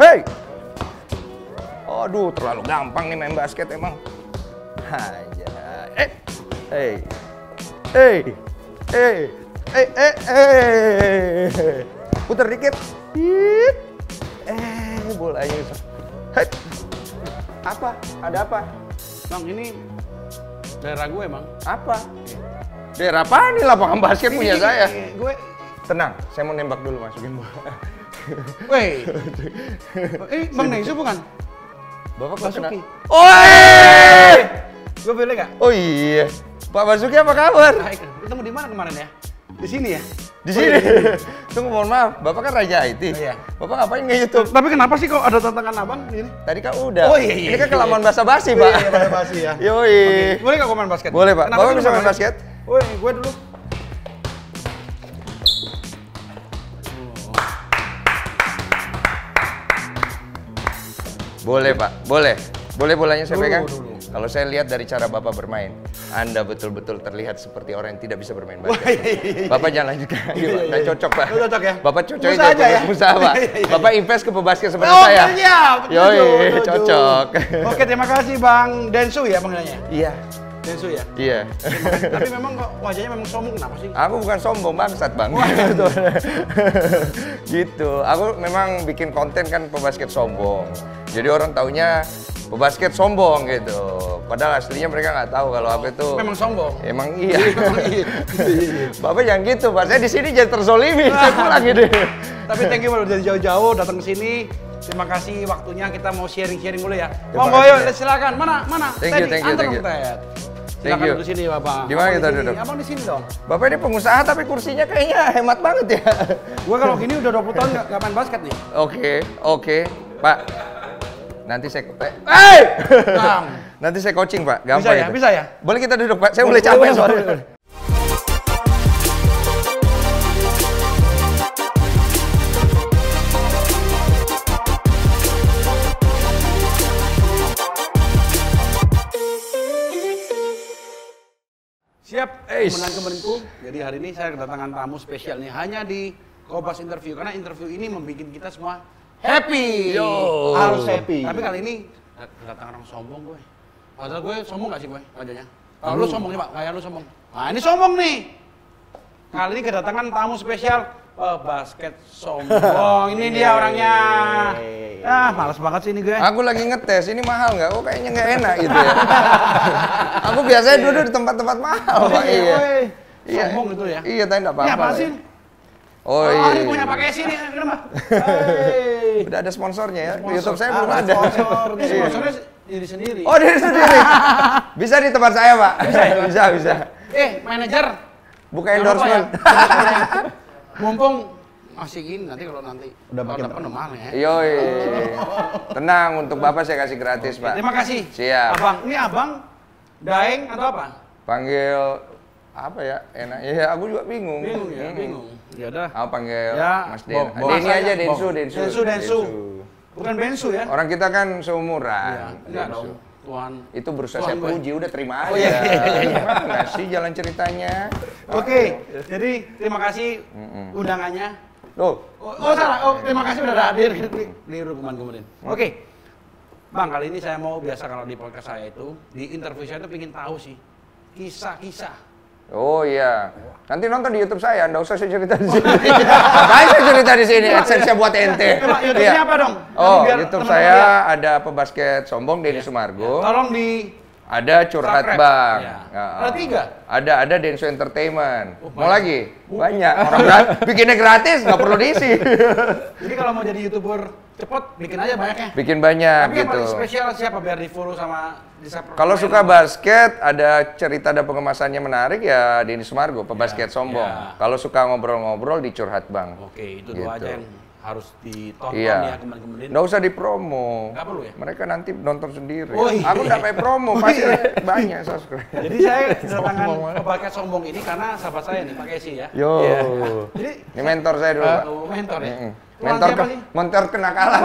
Hei. Aduh, terlalu gampang nih main basket emang. Aja. Hey. Putar dikit. Bolanya. Hei. Apa? Ada apa? Bang, ini daerah gue, Bang. Apa? Daerah apa nih lapangan basket punya saya? Gue tenang, saya mau nembak dulu, masukin bola. Weh. Bang Nengsu bukan? Bapak Basuki. Oi! Gue boleh nggak? Oh iya. Pak Basuki apa kabar? Baik. Ketemu di mana kemarin ya? Di sini ya? Di sini. Tunggu, mohon maaf. Bapak kan Raja IT. Iya. Bapak ngapain nge-YouTube? Tapi kenapa sih kok ada tantangan abang ini? Tadi kan udah. Oh iya. Ini kan kelamaan basa-basi, Pak. Iya, basa-basi ya. Yoi. Oke. Boleh nggak gue main basket? Boleh, Pak. Kenapa Bapak sih bisa lu main basket? Woi, gue dulu. Boleh, Pak. Boleh. Boleh bolanya saya pegang? Dulu. Kalau saya lihat dari cara Bapak bermain, Anda betul-betul terlihat seperti orang yang tidak bisa bermain basket. Bapak jangan lanjutkan. Iya, Pak. Cocok, Pak. Cocok ya? Bapak cocok Usaha aja ya? usaha, Pak. Bapak invest ke pebasket seperti Oh, saya. iya. Yoi, cocok. Oke, terima kasih Bang Densu ya panggilannya? Iya. Densu ya? Iya. Tapi memang kok wajahnya memang sombong, kenapa sih? Aku bukan sombong, bangsat, Bang. Gitu. Aku memang bikin konten kan pebasket sombong. Jadi orang taunya pebasket sombong gitu. Padahal aslinya mereka nggak tahu kalau aku itu Memang sombong. emang iya. Bapak jangan gitu, Pak. Saya di sini jadi terzolimi. Saya pulang gitu. Tapi thank you udah dari jauh-jauh datang ke sini. Terima kasih waktunya, kita mau sharing-sharing dulu ya. Terima Monggo kasih, yuk, ya. silakan. Mana? Thank you, thank you, Antar thank you. dong, Ted. Thank Silakan you. duduk sini, Bapak. Di mana Abang kita di sini. duduk? Abang di sini dong. Bapak ini pengusaha tapi kursinya kayaknya hemat banget ya. Gue kalau gini udah 20 tahun nggak main basket nih. Oke. Pak. Nanti saya Bang. Nanti saya coaching, Pak. Gampang Bisa ya? itu. Bisa ya? Boleh kita duduk, Pak? Saya mulai capek soalnya. Siap, kemenanku. Jadi hari ini saya kedatangan tamu spesial nih, hanya di Kobas Interview. Karena interview ini membuat kita semua happy. Yo. Harus happy. Tapi kali ini kedatangan orang sombong gue. Padahal gue sombong gak sih gue wajahnya? Kalau lu sombong nih Pak, kayak lu sombong. Nah ini sombong nih. Kali ini kedatangan tamu spesial basket sombong. Ini dia orangnya. Malas banget sih ini gue. Aku lagi ngetes, ini mahal nggak? Oh kayaknya nggak enak gitu ya. Aku biasanya duduk di tempat-tempat mahal, Pak. Iya. Sombong gitu ya. Iya, tapi nggak apa-apa. Ini apa lah sih? ya. Oh ini iya. punya pakai sini, kenapa? Udah ada sponsornya ya. Di YouTube saya belum ada. Sponsornya diri sendiri. Oh, diri sendiri. Bisa di tempat saya, Pak. Bisa. Manajer. Buka endorsement. Mumpung masih gini, nanti kalau nanti udah makin mahal ya. Yoi. Tenang, untuk Bapak saya kasih gratis, Pak. Terima kasih. Siap. Abang, ini abang Daeng atau apa? Panggil apa ya? Enak. Ya, aku juga bingung. Bingung. Ya udah. Aku panggil Ya, Mas Den. bawa Denny saya, aja, bawa. Densu. Densu. Bukan Bensu ya? Orang kita kan seumuran. Enggak Densu. dong. Tuan. Itu berusaha Tuan saya gue. puji, udah terima aja. Oh, iya. Nggak sih jalan ceritanya. Oke, jadi terima kasih undangannya. Loh, Salah. Terima kasih udah hadir di rekaman kemudian. Oke. Bang, kali ini saya mau biasa kalau di podcast saya itu, di interview saya itu pengen tahu sih kisah-kisah. oh iya. Nanti nonton di YouTube saya, nggak usah saya cerita di sini. Ngapain saya cerita di sini? AdSense saya buat ente. Coba YouTube-nya apa dong? Oh, Biar YouTube teman-teman saya lihat. ada pebasket sombong Denny Sumargo. Tolong di Ada curhat subscribe. Bang. Ya. Ya, Ada 3? Ada Densu Entertainment. Oh, Mau banyak. lagi? Banyak. Orang bikinnya gratis, nggak perlu diisi. Jadi kalau mau jadi YouTuber cepet, bikin aja banyaknya. Bikin banyak Tapi yang gitu. paling spesial siapa biar di follow sama di-subscribe? Kalau suka basket, ada cerita dan pengemasannya menarik ya Denny Sumargo, pebasket sombong. ya. Kalau suka ngobrol-ngobrol di curhat Bang. Oke, itu Gitu. dua aja yang harus ditonton Iya. ya kemudian. Nggak usah dipromo. Nggak perlu ya? Mereka nanti nonton sendiri. Oh, iya. Aku nggak pakai promo, pasti banyak subscribe. Jadi saya kedatangan pebasket sombong ini karena sahabat saya nih, Pak Kesi ya. Yo. Iya. Jadi Ini mentor saya dulu, Pak. mentor ya. Mentor kenakalan.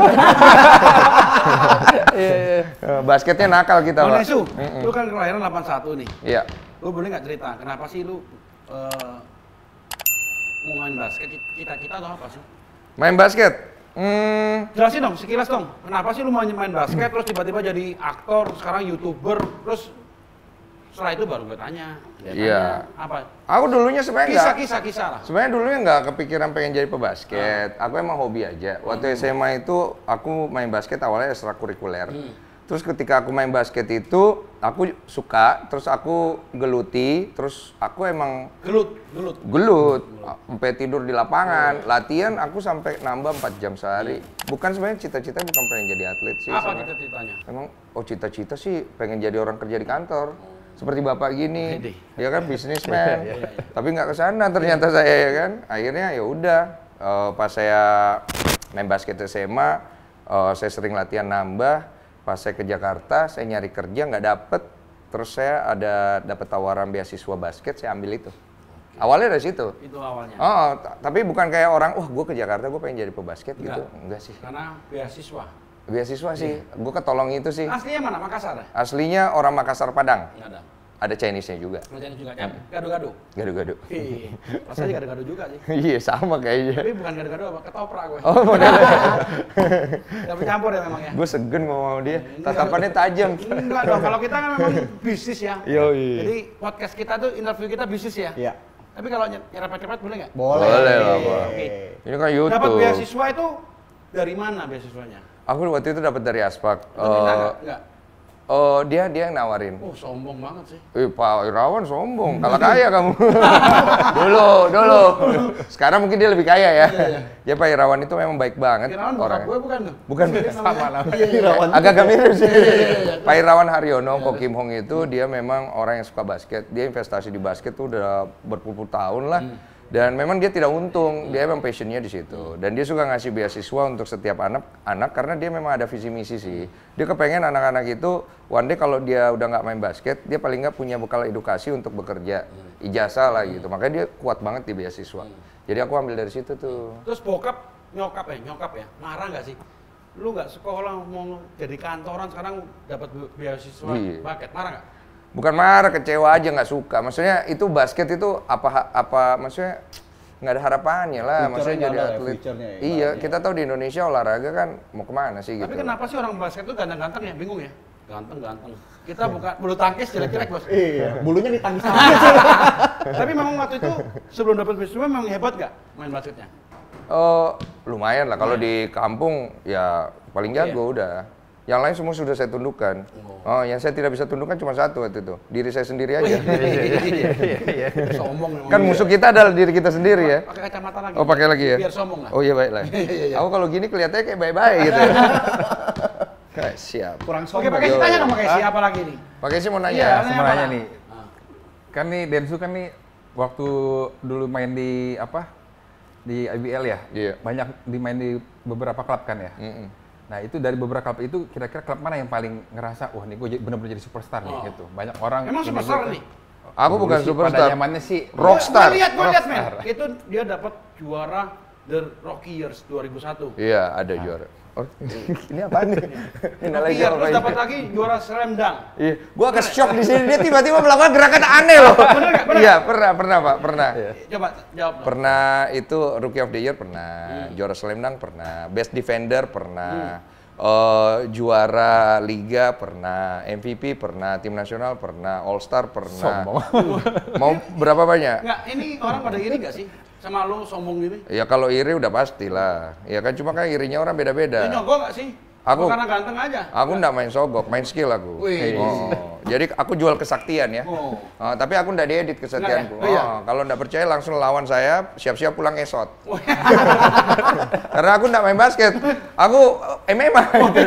Basketnya nakal kita, Bang Pak. Nesu, lu kan kelahiran 81 nih. Iya. Lu boleh nggak cerita kenapa sih lu mau main basket? Cita-cita atau apa sih? Main basket. Jelasin dong, sekilas dong. Kenapa sih lu main basket, terus tiba-tiba jadi aktor, sekarang YouTuber, terus setelah itu baru gue tanya. Iya. Apa? Aku dulunya sebenarnya Kisah lah. Sebenarnya dulunya nggak kepikiran pengen jadi pebasket. Aku emang hobi aja. Waktu SMA itu aku main basket awalnya ekstrakurikuler. Terus ketika aku main basket itu aku suka, terus aku geluti, terus aku emang gelut sampai tidur di lapangan. Latihan aku sampai nambah 4 jam sehari. Bukan sebenarnya cita-cita bukan pengen jadi atlet sih. Apa cita-citanya? Emang cita-cita sih pengen jadi orang kerja di kantor. Seperti bapak gini, dia kan bisnismen, tapi nggak kesana ternyata saya ya kan. Akhirnya ya udah, pas saya main basket SMA, saya sering latihan nambah. Pas saya ke Jakarta, saya nyari kerja nggak dapet, terus saya dapat tawaran beasiswa basket, saya ambil itu. Awalnya dari situ. Itu awalnya. Tapi bukan kayak orang, gue ke Jakarta, gue pengen jadi pebasket gitu, enggak sih. Karena beasiswa. Beasiswa sih, gue ketolong itu sih. Aslinya mana? Makassar? Aslinya orang Makassar Padang. Ada. Ada Chinese-nya juga. Chinese juga kan? Gado-gado? Gado-gado. Pas aja gado-gado juga sih. Iya, sama kayaknya. Tapi bukan gado-gado apa? Ketoprak gue. Oh, modelnya. Tapi campur ya memang ya? Gue segen ngomong sama dia, tatapannya tajam. Enggak dong, kalau kita kan memang bisnis ya. Yoi. Jadi podcast kita tuh, interview kita bisnis ya? Iya. Tapi kalau nyerempet-nyerempet boleh nggak? Boleh. Boleh lah, Pak. Oke. Ini kan YouTube. Dapat beasiswa itu dari mana beasiswanya? Aku waktu itu dapat dari Aspak. Lu minta nggak? Dia yang nawarin. Oh, sombong banget sih. Pak Irawan sombong, kalah kaya kamu. dulu. Sekarang mungkin dia lebih kaya ya. Ya Pak Irawan itu memang baik banget Irawan bokap orangnya. gue bukan tuh? Bukan Sama lah. Agak mirip sih. Pak Irawan Haryono, Ko Kim Hong itu dia memang orang yang suka basket. Dia investasi di basket tuh udah berpuluh-puluh tahun lah. Dan memang dia tidak untung, dia memang passionnya di situ. Dan dia suka ngasih beasiswa untuk setiap anak karena dia memang ada visi misi sih. Dia kepengen anak-anak itu one day kalau dia udah nggak main basket, dia paling nggak punya bekal edukasi untuk bekerja, ijazah lah gitu. Makanya dia kuat banget di beasiswa. Jadi aku ambil dari situ tuh. Terus nyokap ya, marah nggak sih? Lu nggak sekolah mau jadi kantoran sekarang dapat beasiswa basket, marah nggak? Bukan marah, kecewa aja, nggak suka. Maksudnya itu basket itu apa maksudnya nggak ada harapannya lah. Maksudnya jadi atlet. Iya, kita tahu di Indonesia olahraga kan mau kemana sih gitu. Tapi kenapa sih orang basket itu ganteng-ganteng ya? Bingung ya? Ganteng. Kita bukan bulu tangkis jelek-jelek, Bos. Iya, bulunya ditangkis. Tapi memang waktu itu sebelum dapat beasiswa memang hebat nggak main basketnya? Lumayan lah. Kalau di kampung ya paling jago udah. Yang lain semua sudah saya tundukkan. Yang saya tidak bisa tundukkan cuma satu waktu itu. Diri saya sendiri aja. Iya. Sombong. Kan musuh kita adalah diri kita sendiri ya. Pakai kacamata lagi. Oh, pakai lagi ya? Biar sombong lah. Oh iya, baiklah. Aku kalau gini kelihatannya kayak baik-baik gitu. Kayak siap. Kurang Oke, sombong. pakai tanya dong pakai siapa lagi nih? Pakai sih mau nanya. Iya, Mau nanya nih. Kan nih Densu kan nih waktu dulu main di di IBL ya. Iya. Banyak dimain di beberapa klub kan ya. Nah itu dari beberapa klub itu kira-kira klub mana yang paling ngerasa wah nih gue benar-benar jadi superstar nih gitu. Banyak orang. Emang superstar nih? Aku bukan superstar. Pada zamannya sih Rockstar. Gue lihat men. Itu dia dapat juara The Rocky Years 2001. Iya, ada juara. Oh, ini apa nih? Ini Rocky Years, terus dapat lagi juara Slam Dunk. Iya, gua agak shock di sini dia tiba-tiba melakukan gerakan aneh loh. Bener nggak? Iya, pernah Pak, pernah. Coba jawab dong. Pernah itu Rookie of the Year pernah, juara Slam Dunk pernah, Best Defender pernah, juara Liga pernah, MVP pernah, tim nasional pernah, All Star pernah. Mau berapa banyak? Nggak, ini orang pada iri nggak sih? Sama lu sombong gini? Ya kalau iri udah pastilah. Ya kan cuma kan irinya orang beda-beda. Ini nyogok nggak sih? Aku karena ganteng aja. Aku nggak main sogok, main skill aku. Wih. Jadi aku jual kesaktian ya. Tapi aku nggak diedit kesaktianku. Nggak ya? Kalau nggak percaya langsung lawan saya, siap-siap pulang esot. Karena aku nggak main basket, aku MMA.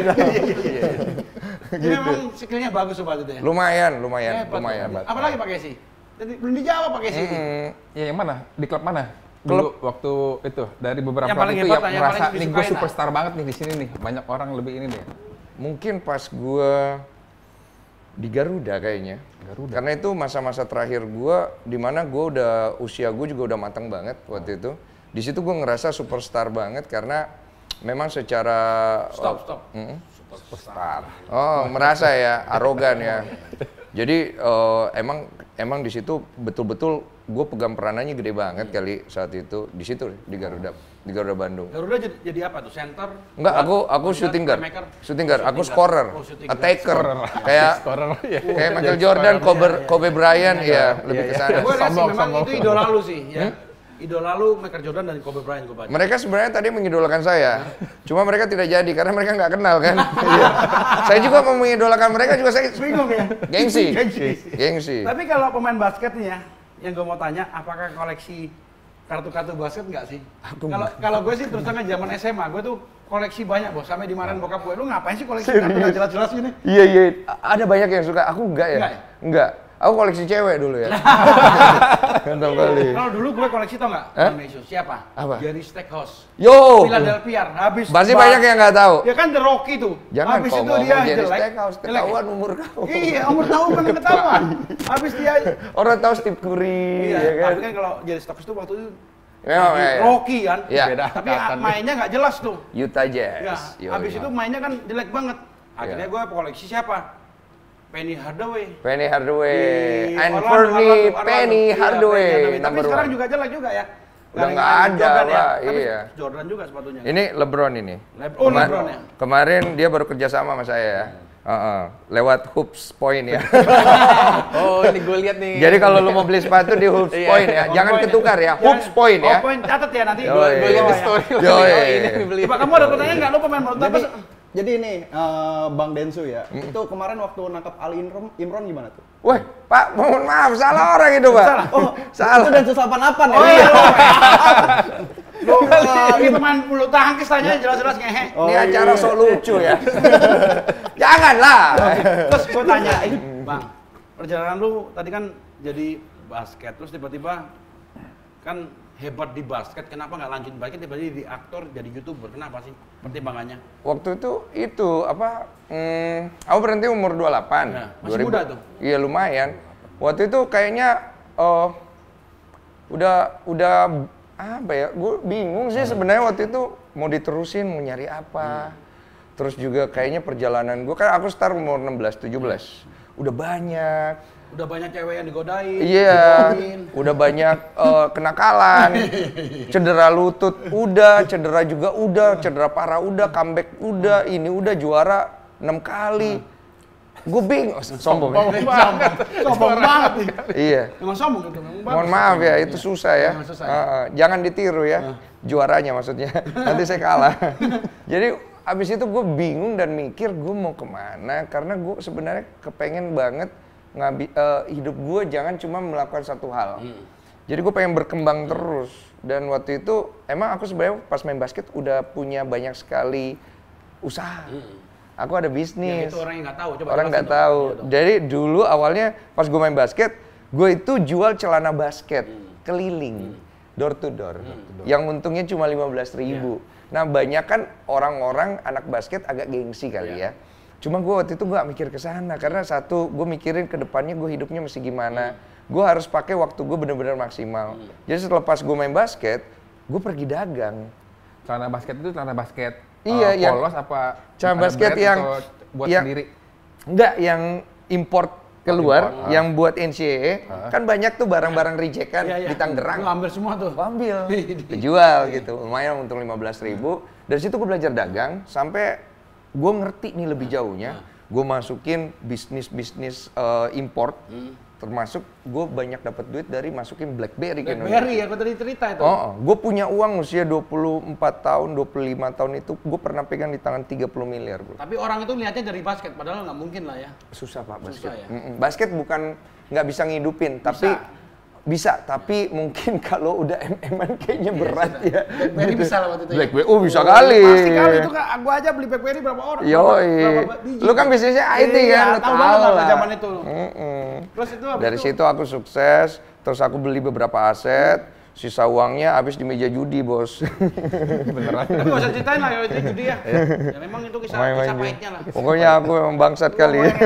Jadi memang skillnya bagus sobat itu ya? Lumayan. Hebat. Apalagi pakai sih? Jadi belum dijawab pakai sih. Ya yang mana? Di klub mana? Dulu waktu itu dari beberapa Yang klub paling itu hebat yang lah, yang merasa paling nih gue disukain superstar banget nih di sini nih. Banyak orang lebih ini deh. Mungkin pas gua di Garuda kayaknya. Karena itu masa-masa terakhir gua di mana gua udah usia gua juga udah matang banget waktu itu. Di situ gua ngerasa superstar banget karena memang secara Stop. superstar. Oh, merasa ya arogan ya. Jadi emang di situ betul-betul gue pegang peranannya gede banget kali saat itu di situ di Garuda. di Garuda Bandung. Garuda jadi apa tuh? Center? Enggak, aku shooting guard. Shooting guard, aku scorer, attacker. Kayak Michael Jordan, Kobe Bryant ya, lebih ke sana. Gue lihat sih memang itu idola lu sih, ya. Idola lu Michael Jordan dan Kobe Bryant gue baca. Mereka sebenarnya tadi mengidolakan saya, cuma mereka tidak jadi karena mereka nggak kenal kan. Saya juga mau mengidolakan mereka juga saya bingung ya. Gengsi. Tapi kalau pemain basket nih ya, yang gue mau tanya, apakah koleksi kartu-kartu basket nggak sih? Kalau gue sih terus terang zaman SMA, gue tuh koleksi banyak bos. Sampai dimarahin bokap gue, lu ngapain sih koleksi kartu nggak jelas-jelas gini? Iya. Ada banyak yang suka, aku enggak ya. Enggak. Aku koleksi cewek dulu ya. Ganteng kali. Kalau dulu gue koleksi tau nggak? Indonesia siapa? Apa? Jerry Stackhouse. Yo. Philadelphia. Habis. Pasti banyak yang nggak tahu. Ya kan The Rocky tuh. Jangan habis kau itu ngomong dia Jerry jelek. Stackhouse, ketahuan umur kau. Iya, umur tahu memang ketahuan. Habis dia. Orang tahu Steve Curry, Iya, ya kan? tapi kan kalau Jerry Stackhouse tuh waktu itu Ya. Rocky kan. Iya. Tapi mainnya nggak jelas tuh. Utah Jazz. Ya, habis itu mainnya kan jelek banget. Akhirnya gue koleksi siapa? Penny Hardaway. Anthony Penny Hardaway. Tapi sekarang juga jelek juga ya. Udah nggak ada lah, iya. Jordan juga sepatunya. Ini LeBron ini. LeBron ya. Kemarin dia baru kerja sama saya ya. Lewat Hoops Point ya. Oh, ini gue lihat nih. Jadi kalau lu mau beli sepatu di Hoops Point ya, jangan ketukar ya. Hoops Point ya. Point catat ya nanti. Gue lihat di story. Ini dibeli. Coba kamu ada pertanyaan nggak? Lu pemain bola apa? Jadi ini Bang Densu ya, itu kemarin waktu nangkap Ali Imron gimana tuh? Woi, Pak, mohon maaf, salah orang itu, Pak. Salah. Oh, salah. Itu Densu 88 ya? Oh iya. Ini pemain bulu tangkis tanya jelas-jelas ngehe. Ini acara sok lucu ya. Janganlah. Terus gue tanya, Bang, perjalanan lu tadi kan jadi basket, terus tiba-tiba kan hebat di basket, kenapa nggak lanjut basket tiba-tiba jadi aktor, jadi YouTuber? Kenapa sih pertimbangannya? Waktu itu aku berhenti umur 28. Ya, masih muda tuh? Iya lumayan. Waktu itu kayaknya udah apa ya? Gue bingung sih sebenarnya waktu itu mau diterusin, mau nyari apa. Terus juga kayaknya perjalanan gue kan aku start umur 16, 17. Udah banyak. Udah banyak cewek yang digodain. Iya, udah banyak kenakalan, cedera lutut udah, cedera juga udah, cedera parah udah, comeback udah, ini udah juara 6 kali. Gue bingung, sombong ya? Sombong banget nih. Iya. Emang sombong itu, memang bagus. Mohon maaf ya, itu susah ya. Susah Jangan ditiru ya, juaranya maksudnya. Nanti saya kalah. Jadi abis itu gue bingung dan mikir gue mau kemana, karena gue sebenarnya kepengen banget hidup gue jangan cuma melakukan satu hal. Jadi gue pengen berkembang terus. Dan waktu itu emang aku sebenarnya pas main basket udah punya banyak sekali usaha. Aku ada bisnis. Ya, itu orang yang nggak tahu. Coba orang nggak tahu. Jadi dulu awalnya pas gue main basket, gue itu jual celana basket keliling, door to door. Yang untungnya cuma 15.000. Nah banyak kan orang-orang anak basket agak gengsi kali ya. Cuma gue waktu itu gak mikir ke sana karena satu, gue mikirin ke depannya gue hidupnya mesti gimana. Gue harus pakai waktu gue bener-bener maksimal. Jadi setelah pas gue main basket, gue pergi dagang. Celana basket itu celana basket Iya, polos apa? Celana basket yang buat sendiri? Enggak, yang import keluar, yang buat NCAA. Kan banyak tuh barang-barang rejekan di Tangerang. Gue ambil semua tuh. Gue ambil, dijual gitu. Lumayan untung 15.000. Dari situ gue belajar dagang sampai gue ngerti nih lebih jauhnya, gue masukin bisnis import, termasuk gue banyak dapat duit dari masukin BlackBerry ke Indonesia. BlackBerry, aku tadi cerita itu. Gue punya uang usia 24 tahun, 25 tahun itu, gue pernah pegang di tangan 30 miliar bro. Tapi orang itu lihatnya dari basket, padahal nggak mungkin lah ya. Susah Pak basket. Susah, ya? Basket bukan nggak bisa ngidupin, tapi bisa, tapi mungkin kalau udah MM-an kayaknya berat ya. BlackBerry bisa lah waktu itu. BlackBerry, bisa kali. Pasti kali itu kan, gua aja beli BlackBerry berapa orang? Yoi, lu kan bisnisnya IT kan, lu tahu lah. Zaman itu. Terus itu dari situ aku sukses, terus aku beli beberapa aset, sisa uangnya habis di meja judi bos. Beneran. Tapi nggak usah ceritain lah itu judi ya. Ya memang itu kisah pahitnya lah. Pokoknya aku memang bangsat kali ya.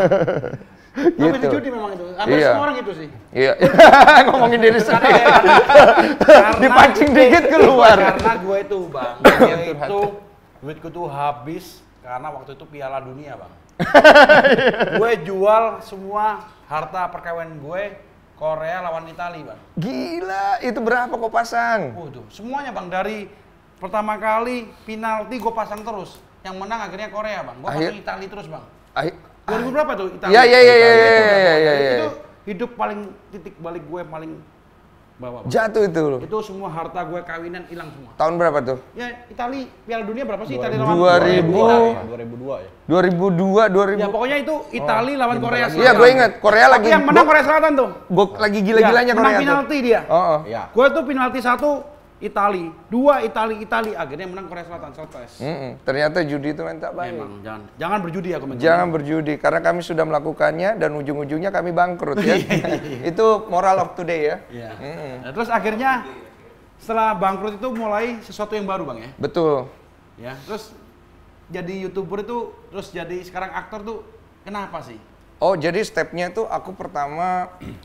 Gitu. Itu judi memang itu. Hampir semua orang itu sih. Iya. Ngomongin diri sendiri. Dipancing dikit keluar. Karena gue itu bang, duitku tuh habis karena waktu itu Piala Dunia bang. Gue jual semua harta perkawinan gue Korea lawan Italia bang. Gila, itu berapa kau pasang? Tuh, semuanya bang, dari pertama kali penalti gue pasang terus. Yang menang akhirnya Korea, Bang. Gue pasang Italia terus, Bang. 2000 berapa tuh Italia? Iya. Itu hidup paling titik balik gue paling bawah. Bang. Jatuh itu. Itu semua harta gue kawinan hilang semua. Tahun berapa tuh? Ya Italia Piala Dunia berapa sih Italia lawan 2002 ya. 2002, 2000. Ya pokoknya itu Italia lawan Korea Selatan. Iya, gue inget. Korea Tapi lagi. yang menang Korea Selatan tuh. Gue lagi gila-gilanya Menang Korea tuh. penalti dia. Iya. Gue tuh penalti 1 Italia, 2 Italia, akhirnya menang Korea Selatan selesai. Ternyata judi itu main tak baik. Emang jangan berjudi aku mencoba. Jangan berjudi karena kami sudah melakukannya dan ujung-ujungnya kami bangkrut ya. Itu moral of today ya. Iya. Nah, terus akhirnya setelah bangkrut itu mulai sesuatu yang baru, Bang ya. Betul. Ya, terus jadi YouTuber itu terus jadi sekarang aktor tuh kenapa sih? Oh, jadi stepnya itu aku pertama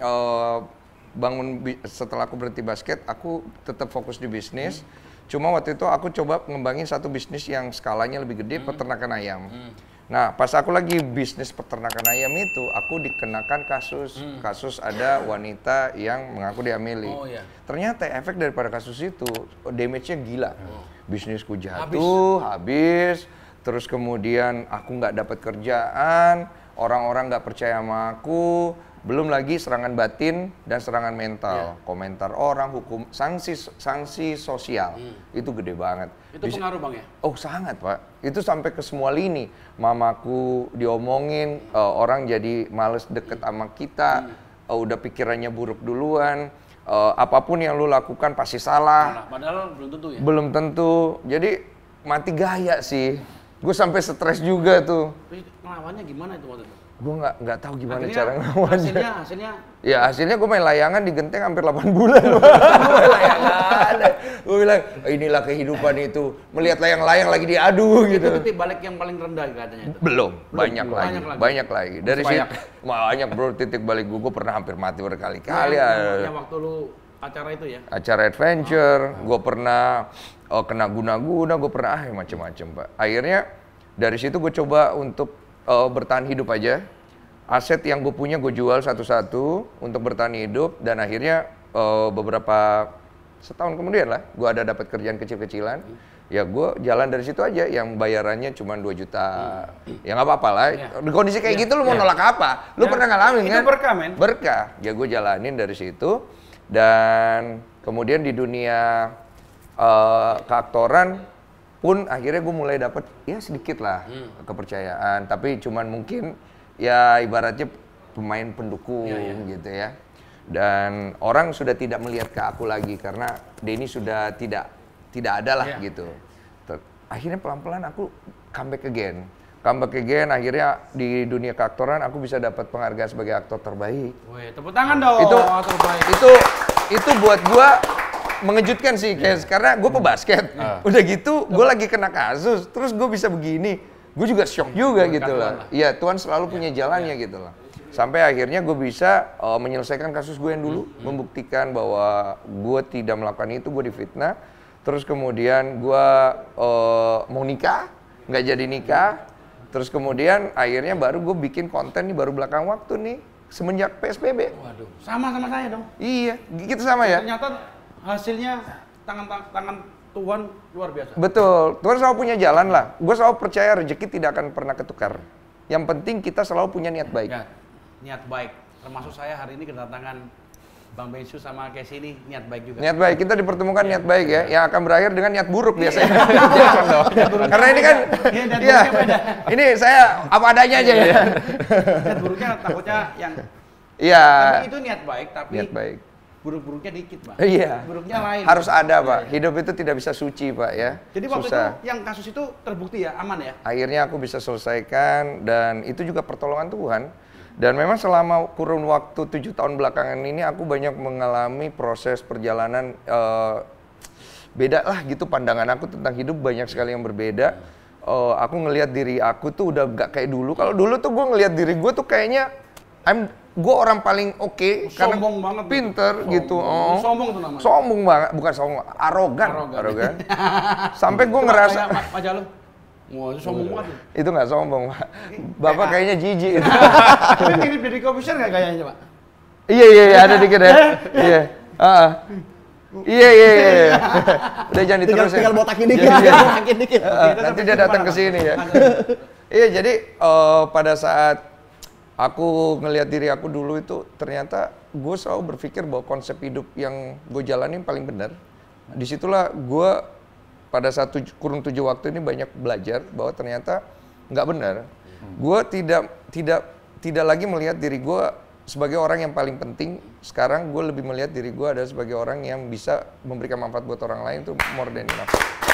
setelah aku berhenti basket, aku tetap fokus di bisnis. Cuma waktu itu aku coba ngembangin satu bisnis yang skalanya lebih gede, peternakan ayam. Nah, pas aku lagi bisnis peternakan ayam itu, aku dikenakan kasus ada wanita yang mengaku dihamili. Oh, iya. Ternyata efek daripada kasus itu, damage-nya gila. Bisnisku jatuh, habis. Terus kemudian aku nggak dapat kerjaan, orang-orang nggak percaya sama aku. Belum lagi serangan batin dan serangan mental, komentar orang, hukum, sanksi sosial, itu gede banget. Itu pengaruh, Bang ya? Oh sangat, Pak. Itu sampai ke semua lini. Mamaku diomongin, orang jadi males deket sama kita, udah pikirannya buruk duluan, apapun yang lu lakukan pasti salah. Padahal belum tentu ya? Belum tentu, jadi mati gaya sih. Gue sampai stres juga tuh. Tapi ngelawannya gimana itu waktu itu? Gue nggak tahu gimana Akhirnya, cara ngelawannya. Hasilnya Ya hasilnya gue main layangan di Genteng hampir 8 bulan. Main layangan. Gue bilang, inilah kehidupan itu. Melihat layang-layang lagi diadu gitu. itu titik balik yang paling rendah katanya itu. Belum, banyak lagi. Dari situ banyak bro, titik balik gue pernah hampir mati berkali-kali. Yang waktu lu acara itu ya? Acara adventure, gue pernah kena guna-guna, gue pernah macem-macem, Pak. Akhirnya dari situ gue coba untuk bertahan hidup aja. Aset yang gue punya gue jual satu-satu untuk bertahan hidup, dan akhirnya beberapa setahun kemudian lah gue ada dapat kerjaan kecil-kecilan. Ya gue jalan dari situ aja, yang bayarannya cuma 2 juta. Ya nggak apa-apa lah. Di kondisi kayak gitu lu mau nolak apa? Lu pernah ngalamin kan? Itu berkah, men. Berkah. Ya gue jalanin dari situ, dan kemudian di dunia keaktoran pun akhirnya gue mulai dapat ya sedikit lah kepercayaan, tapi cuman mungkin ya ibaratnya pemain pendukung gitu ya. Dan orang sudah tidak melihat ke aku lagi karena Denny sudah tidak ada lah gitu. Akhirnya pelan-pelan aku comeback again. Akhirnya di dunia keaktoran aku bisa dapat penghargaan sebagai aktor terbaik. Wih, tepuk tangan dong. Itu buat gua mengejutkan sih, karena gue pebasket. Udah gitu, gue lagi kena kasus, terus gue bisa begini. Gue juga shock juga gitu lah. Iya, Tuhan selalu punya jalannya gitu lah. Sampai akhirnya gue bisa menyelesaikan kasus gue yang dulu, membuktikan bahwa gue tidak melakukan itu, gue difitnah. Terus kemudian gue mau nikah, nggak jadi nikah. Terus kemudian akhirnya baru gue bikin konten nih baru belakang waktu nih, semenjak PSBB. Waduh, sama-sama saya dong. Iya, gitu sama ya. Ternyata hasilnya tangan Tuhan luar biasa. Betul, Tuhan selalu punya jalan lah. Gue selalu percaya rezeki tidak akan pernah ketukar. Yang penting kita selalu punya niat baik. Ya, niat baik. Termasuk saya hari ini kedatangan Bang Bensu sama Casey ini niat baik juga. Niat baik, kita dipertemukan niat baik ya, yang akan berakhir dengan niat buruk biasanya. Karena ini kan, ini saya apa adanya aja ya. Niat buruknya takutnya yang. Iya. Tapi itu niat baik, tapi. Niat baik. Buruk-buruknya dikit, Pak. Iya. Buruknya lain. Harus ada, Pak. Hidup itu tidak bisa suci, Pak ya. Jadi waktu itu yang kasus itu terbukti ya, aman ya? Akhirnya aku bisa selesaikan, dan itu juga pertolongan Tuhan. Dan memang selama kurun waktu 7 tahun belakangan ini aku banyak mengalami proses perjalanan beda lah gitu, pandangan aku tentang hidup banyak sekali yang berbeda. Aku ngelihat diri aku tuh udah gak kayak dulu. Kalau dulu tuh gue ngelihat diri gue tuh kayaknya gue orang paling oke karena banget pinter gitu. Sombong tuh namanya. Sombong banget, bukan sombong, arogan. Sampai gue ngerasa wajah lu. Wah, itu sombong banget. Itu nggak sombong, Pak. Bapak kayaknya jijik. Tapi mirip Deddy Corbuzier nggak kayaknya, Pak? Iya, ada dikit ya. Iya. Iya. Udah jangan diterusin. Tinggal botakin dikit, Iya. botakin dikit. Nanti dia datang ke sini ya. Iya, jadi pada saat aku ngelihat diri aku dulu itu ternyata gue selalu berpikir bahwa konsep hidup yang gue jalanin paling benar. Disitulah gue pada saat kurun 7 waktu ini banyak belajar bahwa ternyata nggak benar. Gue tidak lagi melihat diri gue sebagai orang yang paling penting. Sekarang gue lebih melihat diri gue adalah sebagai orang yang bisa memberikan manfaat buat orang lain, itu more than enough.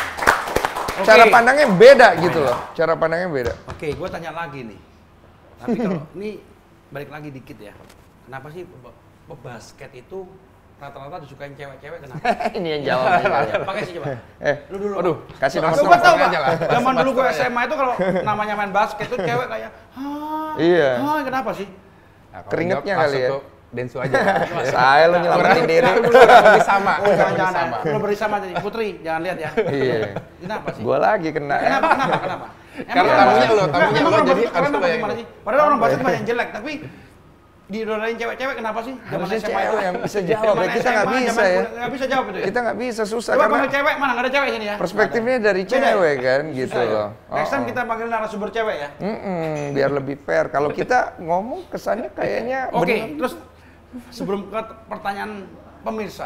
Okay. Cara pandangnya beda gitu loh. Cara pandangnya beda. Oke, gue tanya lagi nih. Tapi kalau ini balik lagi dikit ya. Kenapa sih basket itu rata-rata disukain cewek-cewek, kenapa? Ini yang jawab. Pakai sih coba. Lu dulu. Aduh, kasih nomor Coba tahu aja lah. Zaman dulu gue SMA itu kalau namanya main basket tuh cewek kayak, iya. Kenapa sih? Nah, Keringetnya kali ya. Densu aja. Saya lo nyelamatin diri. Lebih sama. Jangan. Lu beri sama jadi Putri, jangan lihat ya. Iya. Kenapa sih? Gua lagi kena. Kenapa? Karena tamunya lo jadi harus bayangin. Padahal orang basket banyak yang jelek, tapi diidolain cewek-cewek kenapa sih? Harusnya cewek yang bisa jawab ya. Kita nggak bisa ya. Nggak bisa jawab itu ya? Kita nggak bisa, susah. Coba Karena panggil cewek, mana nggak ada cewek sini ya? perspektifnya dari cewek kan gitu loh. Next time kita panggil narasumber cewek ya? Biar lebih fair. Kalau kita ngomong kesannya kayaknya Oke, terus sebelum ke pertanyaan pemirsa,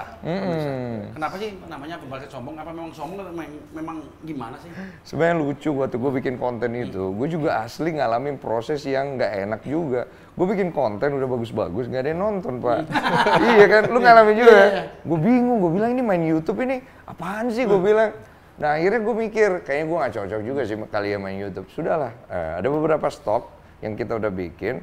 kenapa sih namanya pembalas sombong? Apa memang sombong atau memang gimana sih? Sebenarnya lucu waktu gue bikin konten itu, gue juga asli ngalamin proses yang nggak enak juga. Gue bikin konten udah bagus-bagus, nggak ada yang nonton pak. Iya kan, lu ngalamin juga. Gue bingung, gue bilang ini main YouTube ini apaan sih? Gue bilang. Nah akhirnya gue mikir, kayaknya gue nggak cocok juga sih kali ya main YouTube. Sudahlah, ada beberapa stok yang kita udah bikin,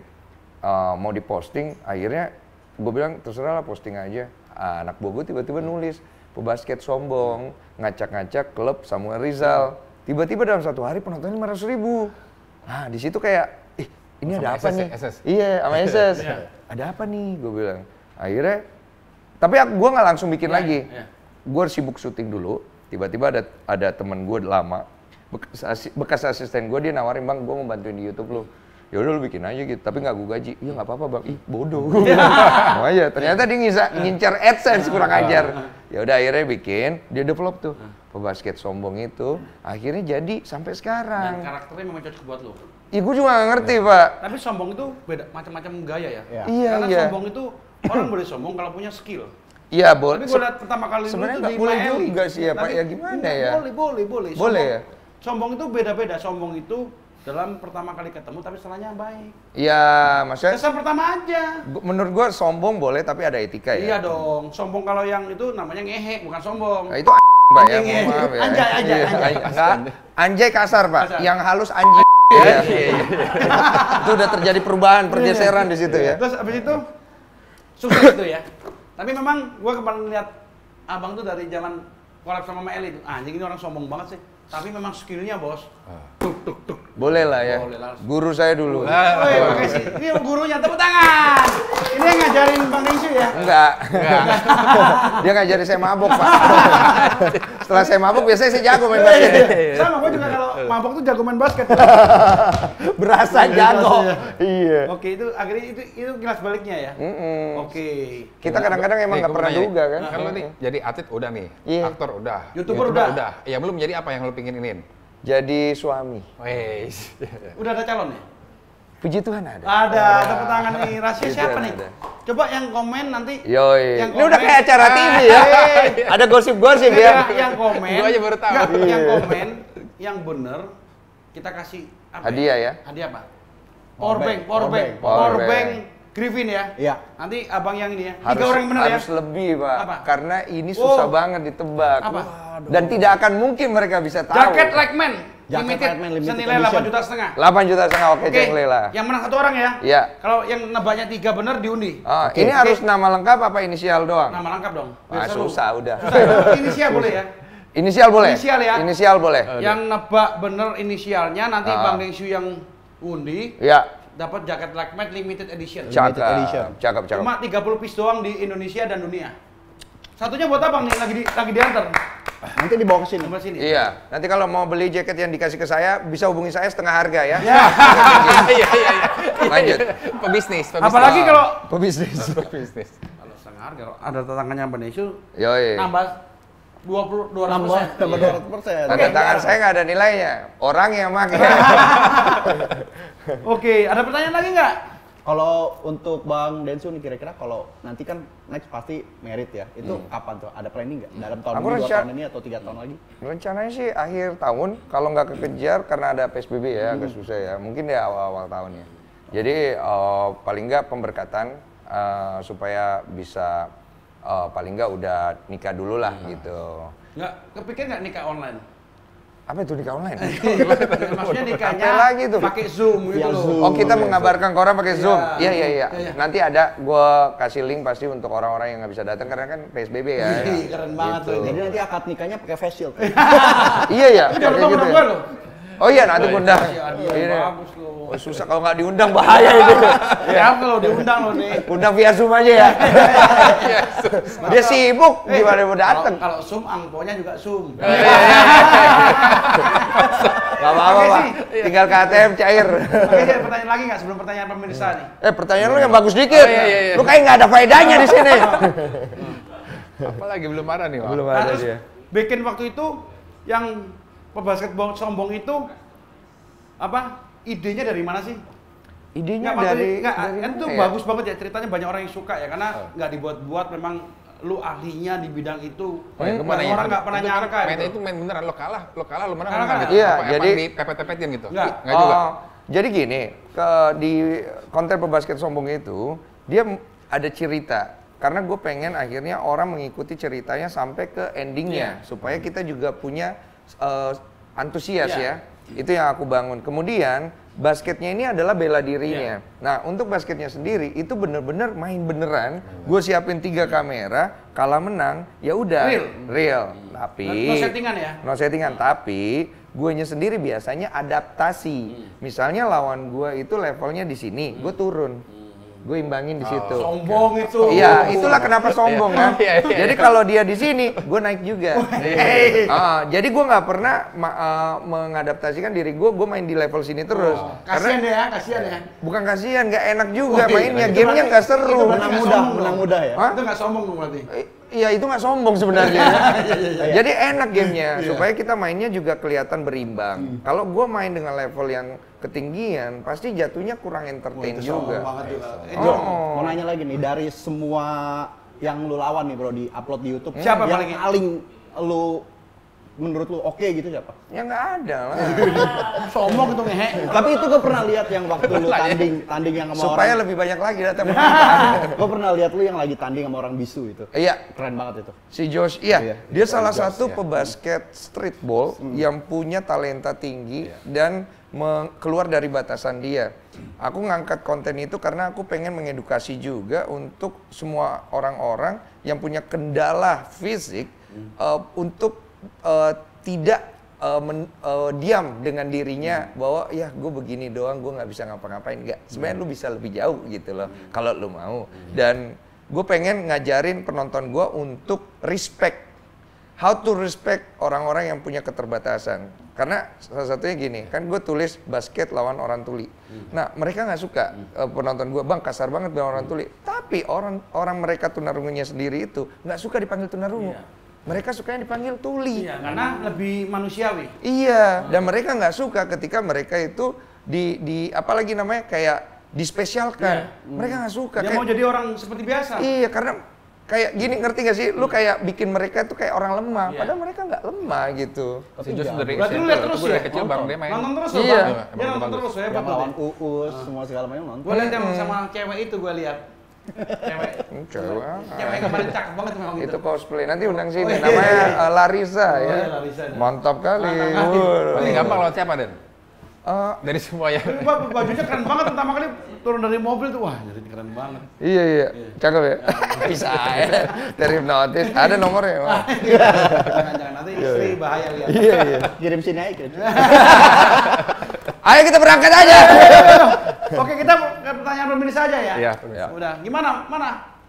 mau diposting, akhirnya gue bilang terserah lah posting aja. Anak buah gue tiba-tiba nulis, pebasket sombong, ngacak-ngacak klub Samuel Rizal. Tiba-tiba dalam 1 hari penontonnya 500.000. Nah di situ kayak, ini ada apa nih? Iya, sama SS. Ada apa nih? Gue bilang. Akhirnya, tapi gue nggak langsung bikin lagi. Gue sibuk syuting dulu. Tiba-tiba ada temen gue lama, bekas asisten gue, dia nawarin, bang, gue mau bantuin di YouTube lo. Ya udah lu bikin aja gitu, tapi nggak gue gaji. Iya nggak apa-apa bang. Ih bodoh. Mau aja. Ternyata dia ngincar AdSense, kurang ajar. Ya udah akhirnya bikin, dia develop tuh pebasket sombong itu. Akhirnya jadi sampai sekarang. Dan karakternya memang cocok buat lu. Iya gue juga nggak ngerti pak. Tapi sombong itu beda macam-macam gaya ya. Iya. Karena sombong itu orang boleh sombong kalau punya skill. Iya boleh. Tapi gue lihat pertama kali sebenarnya nggak boleh juga sih ya pak. Ya gimana ya? Boleh. Boleh ya. Sombong itu beda-beda. Sombong itu dalam pertama kali ketemu, tapi setelahnya baik. Iya, maksudnya. Kesan pertama aja. Menurut gua sombong boleh, tapi ada etika ya. Iya dong. Sombong kalau yang itu namanya ngehe, bukan sombong. Nah, itu Mbak ya, Anjing, maaf ya. anjay. Enggak, anjay kasar Pak. Kasar. Yang halus anjing. Iya. Itu udah terjadi perubahan, pergeseran di situ ya. Terus abis itu sukses itu ya. Tapi memang gua kemarin lihat abang tuh dari zaman collab sama Meli itu. Anjing ini orang sombong banget sih. Tapi memang skillnya bos. Tuk. Boleh lah ya. Boleh lah. Guru saya dulu. Woi, makasih. Ini gurunya, tepuk tangan. Ini yang ngajarin Bang Ningsu ya? Enggak. Dia ngajarin saya mabok, Pak. Setelah saya mabok biasanya saya jago main basket. Sama, gue juga kalau mabok tuh jago main basket. Berasa jago. Iya. Oke, itu akhirnya itu kilas baliknya ya. Oke. Kita kadang-kadang emang nggak pernah duga kan. Kalau nih jadi atlet udah nih, aktor udah, YouTuber udah. Ya belum jadi apa yang lo pinginin? Jadi suami. Wes. Udah ada calon ya? Puji Tuhan ada. Ada, tepuk tangan nih. Rahasia Puji siapa Tuhan nih? ada. Coba yang komen nanti. Yoi. Yang Ini udah komen. kayak acara TV ya. Ada gosip-gosip ya. Yang komen. Gua aja baru tahu. Enggak, Iya. yang komen, yang bener kita kasih apa? Hadiah ya? Hadiah apa? Powerbank. Powerbank Griffin ya. Iya. Nanti abang yang ini ya. 3 orang bener ya. Harus lebih, Pak. Apa? Karena ini susah banget ditebak. Apa? Dan tidak akan mungkin mereka bisa tahu. Jaket like man. Jaket Limited, Like Man Limited senilai Edition. 8,5 juta. 8,5 juta oke Cengle lah. Yang menang 1 orang ya. Iya. Kalau yang nebaknya 3 bener diundi. Ini harus nama lengkap apa inisial doang? Nama lengkap dong. Biar Ah, seru. susah udah. Inisial boleh ya. Inisial boleh? Inisial ya. Inisial boleh. Yang nebak bener inisialnya nanti Ah. Bang Ningsu yang undi Ya. dapat jaket Like Man limited edition. Limited edition. Cakep. Cuma 30 piece doang di Indonesia dan dunia. Satunya buat abang nih lagi diantar. Nanti dibawa ke sini. Sampai sini. Iya. Nanti kalau mau beli jaket yang dikasih ke saya, bisa hubungi saya setengah harga ya. Iya. Lanjut. Pebisnis. Apalagi kalau Pebisnis. Pebisnis. kalau setengah harga. Ada tangannya Bang Densu. Yoi. Nambah 200%. Tambah 200%. Tanda tangan saya nggak ada nilainya, orang yang pakai. Oke, ada pertanyaan lagi nggak? Kalau untuk Bang Densu nih kira-kira kalau nanti kan next pasti merit ya. Itu kapan tuh? Ada planning nggak? Dalam tahun Aku ini, 2 rencana- tahun ini atau 3 tahun lagi? Rencananya sih akhir tahun, kalau nggak kekejar karena ada PSBB ya, agak susah ya. Mungkin di awal-awal tahunnya. Jadi paling nggak pemberkatan supaya bisa paling nggak udah nikah dulu lah gitu. Nggak kepikir nggak nikah online? Apa itu nikah online? Maksudnya nikahnya Apa lagi tuh? pakai Zoom gitu Via loh. Zoom. Oh, kita mengabarkan ke orang pakai Zoom. Iya. Iya. Iya. Nanti ada gua kasih link pasti untuk orang-orang yang nggak bisa datang karena kan PSBB ya. Ih, keren banget tuh. Jadi nanti akad nikahnya pakai face shield. Iya ya, Udah pakai lu gitu undang ya. gue loh. Oh iya, nanti gua undang. Ini. Bagus loh. Oh, susah kalau nggak diundang bahaya itu. Ya kalau diundang loh nih. Undang via Zoom aja ya. Dia sibuk, gimana mau datang? Kalau Zoom, angponya juga Zoom. Gak apa-apa, Oke Pak. sih. Tinggal KTM cair. Oke, ada pertanyaan lagi nggak sebelum pertanyaan pemirsa nih? Pertanyaan lu yang bagus dikit. Lu kayak nggak ada faedahnya di sini. Apalagi belum ada nih, Wak. Belum Nah, ada terus dia. bikin waktu itu yang pebasket sombong itu apa? Idenya dari mana sih? Idenya Nggak, dari kan itu mana ya? bagus banget ya ceritanya, banyak orang yang suka ya karena nggak dibuat-buat, memang lu ahlinya di bidang itu. Oh, yang kemana Orang nggak pernah nyangka mainnya itu. itu main beneran, lo kalah lu menang. Kalah kan? gitu. Iya, Apa, jadi- emang dipepet-pepetin gitu. Nggak. juga. Jadi gini, di konten pebasket sombong itu dia ada cerita. Karena gue pengen akhirnya orang mengikuti ceritanya sampai ke endingnya supaya kita juga punya antusias ya. Itu yang aku bangun. Kemudian basketnya ini adalah bela dirinya. Nah, untuk basketnya sendiri itu bener-bener main beneran. Gue siapin 3 kamera, kalah menang, ya udah real. Tapi No settingan ya? No settingan, tapi guenya sendiri biasanya adaptasi. Misalnya lawan gua itu levelnya di sini, gue turun. Gue imbangin di situ. Sombong itu. Iya, itulah kenapa sombong kan. Iya. Jadi kalau dia di sini, gue naik juga. Jadi gue nggak pernah mengadaptasikan diri gue main di level sini terus. Kasian ya, kasian ya. Bukan kasihan, nggak enak juga mainnya. Gamenya nggak seru. Menang mudah ya. Hah? Itu nggak sombong dong berarti. Iya, itu nggak sombong sebenarnya. Jadi enak gamenya, supaya kita mainnya juga kelihatan berimbang. Kalau gue main dengan level yang ketinggian, pasti jatuhnya kurang entertain juga. Mau nanya lagi nih, dari semua yang lu lawan nih bro, di upload di YouTube, Siapa yang paling- paling lu menurut lu oke gitu siapa? Ya nggak ada lah. Sombong itu ngehe. Tapi itu gue pernah lihat yang waktu lu tanding yang sama Supaya orang. lebih banyak lagi datang. Gue pernah lihat lu yang lagi tanding sama orang bisu itu. Iya, Keren banget itu. si Josh, iya, dia salah Josh, satu pebasket streetball yang punya talenta tinggi dan keluar dari batasan dia. Aku ngangkat konten itu karena aku pengen mengedukasi juga untuk semua orang-orang yang punya kendala fisik untuk tidak diam dengan dirinya bahwa ya gue begini doang, gue nggak bisa ngapa-ngapain. Nggak, sebenarnya lu bisa lebih jauh gitu loh kalau lu mau. Dan gue pengen ngajarin penonton gue untuk respect, how to respect orang-orang yang punya keterbatasan. Karena salah satunya gini, kan gue tulis basket lawan orang tuli. Nah mereka nggak suka penonton gue, bang kasar banget bilang orang tuli. Tapi orang mereka tunarungunya sendiri itu nggak suka dipanggil tunarungu. Mereka sukanya dipanggil tuli. Iya, karena lebih manusiawi. Iya, dan mereka nggak suka ketika mereka itu di apalagi namanya kayak dispesialkan. Mereka nggak suka. Dia mau jadi orang seperti biasa. Iya, karena kayak gini, ngerti nggak sih? Lu kayak bikin mereka tuh kayak orang lemah, padahal mereka nggak lemah gitu. Si Josh dari Berarti lu lihat terus gue dari ya? kecil bareng dia main. Nonton terus Iya. loh, Bang. Emang Dia nonton bagus. terus ya, Yang betul. lawan Uus, semua segala macam nonton. Gue lihat yang sama cewek itu gue lihat. Cewek kemarin cakep banget memang Itu itu. cosplay. Nanti undang sini. Namanya Larissa ya. iya, Larissa. Mantap kali. Paling gampang lawan siapa, Den? Dari semua ya. Bajunya keren banget, pertama kali turun dari mobil tuh, wah jadi keren banget. Iya. Cakep ya. Bisa ya. Dari hipnotis. Ada nomornya. Bang. Jangan-jangan nanti istri bahaya lihat. Iya. Kirim sini aja, kirim sini. Ayo kita berangkat aja. Oke, kita ke pertanyaan pemirsa aja ya. Iya. Udah, gimana? Mana?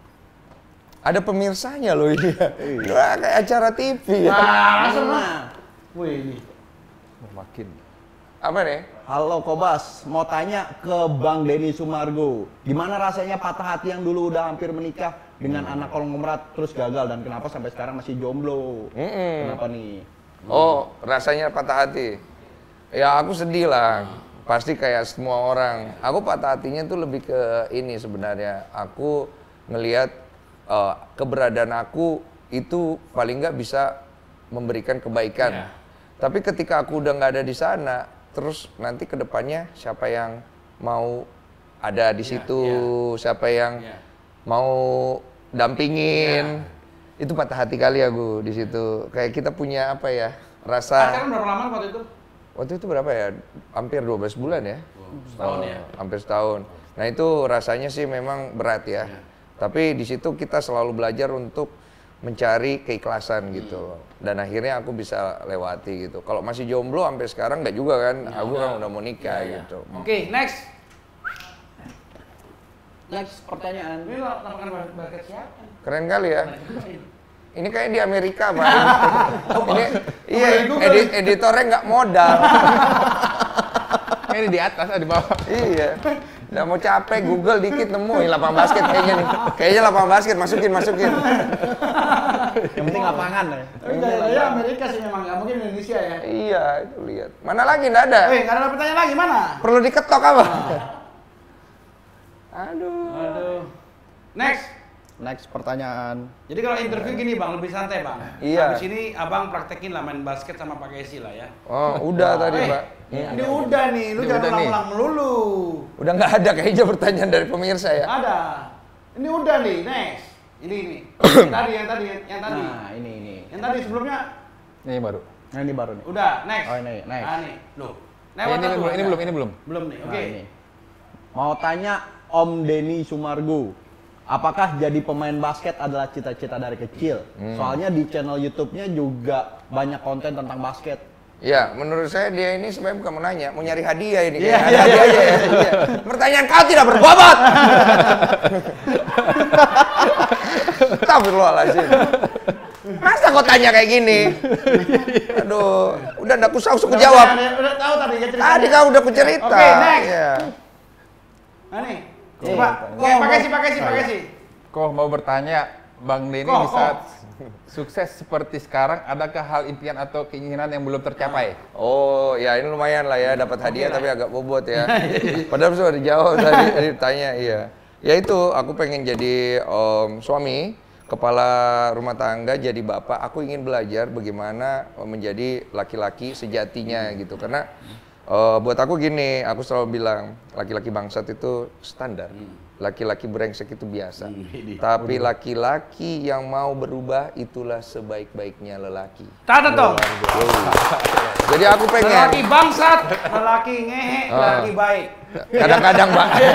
Ada pemirsanya loh ini. Wah, kayak acara TV ya. Langsung lah. Wih, ini. Makin. Apa nih? Halo Kobas, mau tanya ke Bang Denny Sumargo. Gimana rasanya patah hati yang dulu udah hampir menikah dengan anak konglomerat terus gagal dan kenapa sampai sekarang masih jomblo? Kenapa nih? Oh, rasanya patah hati. Ya aku sedih lah. Pasti kayak semua orang. Aku patah hatinya tuh lebih ke ini sebenarnya. Aku ngelihat keberadaan aku itu paling nggak bisa memberikan kebaikan. Tapi ketika aku udah nggak ada di sana, terus nanti kedepannya siapa yang mau ada di situ, siapa yang mau dampingin, itu patah hati kali aku di situ. Kayak kita punya apa ya, rasa. Sekarang berapa lama waktu itu? Waktu itu berapa ya? Hampir 12 bulan ya. Setahun ya. Hampir setahun. Nah itu rasanya sih memang berat ya. Tapi di situ kita selalu belajar untuk mencari keikhlasan gitu loh. Dan akhirnya aku bisa lewati gitu. Kalau masih jomblo sampai sekarang nggak juga kan. Aku kan udah mau nikah gitu. Oke, next. Next pertanyaan. Ini lapangan basket siapa? Keren kali ya. Ini kayak di Amerika, Pak. Ini iya, editornya nggak modal. Ini di atas, di bawah. Iya. Nggak mau capek, Google dikit nemuin lapangan basket kayaknya nih. Kayaknya lapangan basket, masukin. Yang penting lapangan ya. Tapi gaya Amerika sih memang, nggak mungkin Indonesia ya. Iya, itu lihat. Mana lagi, nggak ada. Nggak ada pertanyaan lagi, mana? Perlu diketok apa? Aduh. Next pertanyaan. Jadi kalau interview gini bang, lebih santai bang. Iya. Habis ini abang praktekin lah main basket sama Pak Kesi lah ya. Oh, udah tadi, Pak. Ini udah nih, lu Ini jangan udah nih. ulang-ulang melulu. Udah nggak ada kayaknya pertanyaan dari pemirsa ya. Ada. Ini udah nih, next. Ini. yang tadi. Nah, ini. Yang tadi sebelumnya Ini baru. Nah, ini baru nih. udah, next. Oh, ini next. Nah, nih. Loh. Ini belum. Belum nih. Oke. Nah, ini. Mau tanya Om Denny Sumargo, apakah jadi pemain basket adalah cita-cita dari kecil? Soalnya di channel YouTube-nya juga banyak konten tentang basket. Ya, menurut saya dia ini sebenarnya bukan mau nanya, mau nyari hadiah ini. Hadiah aja ya. Iya. Pertanyaan kau tidak berbobot. Astagfirullahaladzim. Masa kau tanya kayak gini? Aduh, udah nggak usah kejawab. Udah tahu tadi ya ceritanya. Tadi kau udah kucerita. Oke, next. Iya. Nah, nih. Coba. Pakai sih. Kok mau bertanya, Bang Denny di saat sukses seperti sekarang, adakah hal impian atau keinginan yang belum tercapai? Oh, ya ini lumayan lah ya, dapat hadiah tapi agak bobot ya. Padahal sudah dijawab tadi ditanya, iya. Ya itu, aku pengen jadi suami, kepala rumah tangga, jadi bapak. Aku ingin belajar bagaimana menjadi laki-laki sejatinya gitu. Karena buat aku gini, aku selalu bilang laki-laki bangsat itu standar. Laki-laki brengsek itu biasa. Tapi laki-laki yang mau berubah itulah sebaik-baiknya lelaki. Catat dong. Jadi aku pengen. Lelaki bangsat, lelaki ngehe, lelaki baik. Kadang-kadang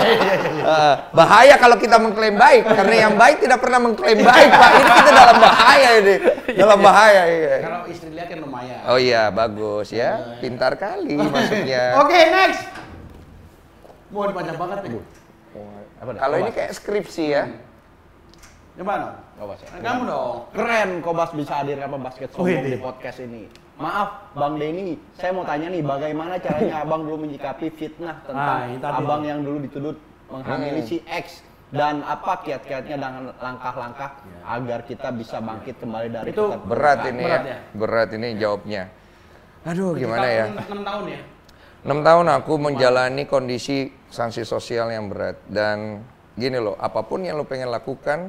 bahaya kalau kita mengklaim baik, karena yang baik tidak pernah mengklaim baik, Pak. Ini kita dalam bahaya ini. Dalam bahaya. Iya. Kalau istri lihat kan lumayan. Oh iya, bagus ya. Pintar kali maksudnya. Oke, next. Mau dipanjang banget nih. Kalau ini kayak skripsi ya. Coba dong. Kamu dong. Keren Kobas bisa hadir apa basket sombong di podcast ini. Maaf Bang Denny, saya mau tanya nih bagaimana caranya Abang dulu menyikapi fitnah tentang Abang yang dulu dituduh menghamili si X dan apa kiat-kiatnya dengan langkah-langkah agar kita bisa bangkit kembali dari Itu keterpurukan. Berat ini Berat ya. ya? Berat ini jawabnya. Aduh, gimana ya? 6 tahun ya? 6 tahun aku menjalani kondisi sanksi sosial yang berat, dan gini loh, apapun yang lo pengen lakukan